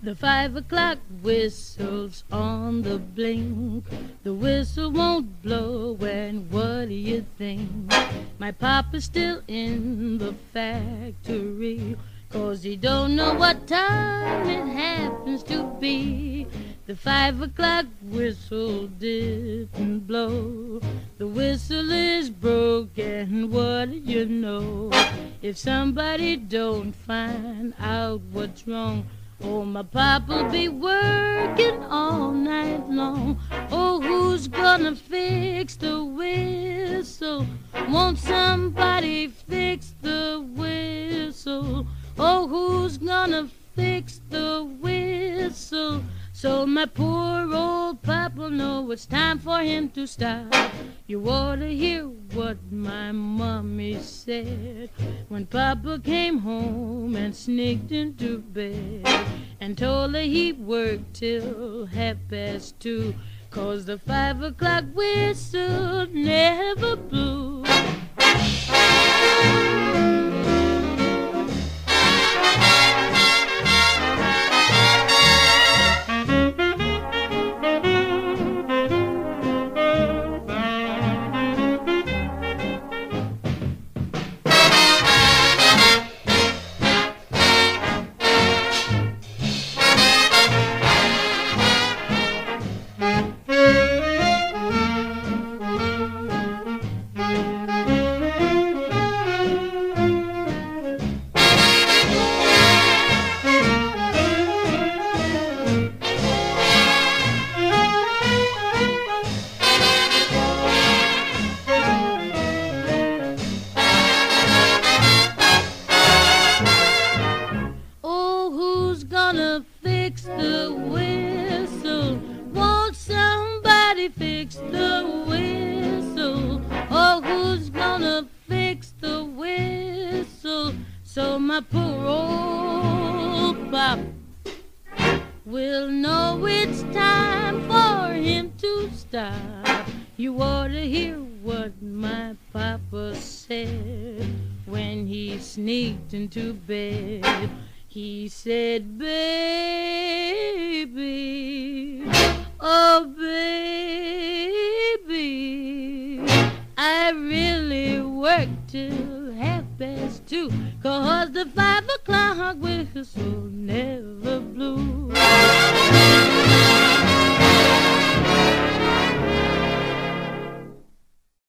The 5 o'clock whistle's on the blink. The whistle won't blow, and what do you think? My papa's still in the factory, 'cause he don't know what time it happens to be. The 5 o'clock whistle didn't blow. The whistle is broken, what do you know? If somebody don't find out what's wrong, oh, my papa'll be working all night long. Oh, who's gonna fix the whistle? Won't somebody fix the whistle? Oh, who's gonna fix the whistle? So my poor old papa'll know it's time for him to stop. You ought to hear what my mommy said when Papa came home and sneaked into bed and told her he worked till 2:30, 'cause the 5 o'clock whistle never blew. Fix the whistle. Won't somebody fix the whistle? Oh, who's gonna fix the whistle? So my poor old pop will know it's time for him to stop. You ought to hear what my papa said when he sneaked into bed. He said, baby, oh baby, I really worked till 2:30, 'cause the 5 o'clock whistle never